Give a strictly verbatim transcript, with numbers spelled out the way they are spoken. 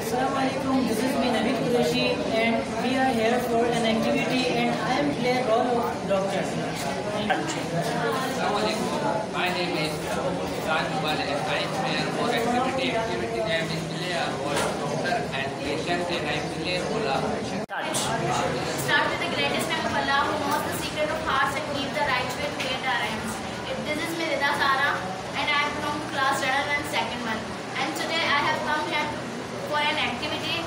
Assalamu alaikum, this is me Navid Qureshi and we are here for an activity and I am play role of doctor. Assalamu alaikum, my name is Shan Mubale. I am here for activity. Activity name is play a role of doctor and patient and I play role of patient. Start with the greatest name of Allah who knows the secret of hearts and gives the right way to get our ends. This is me Rida Sara and I am from class Radar and second month. And today I have come here for an activity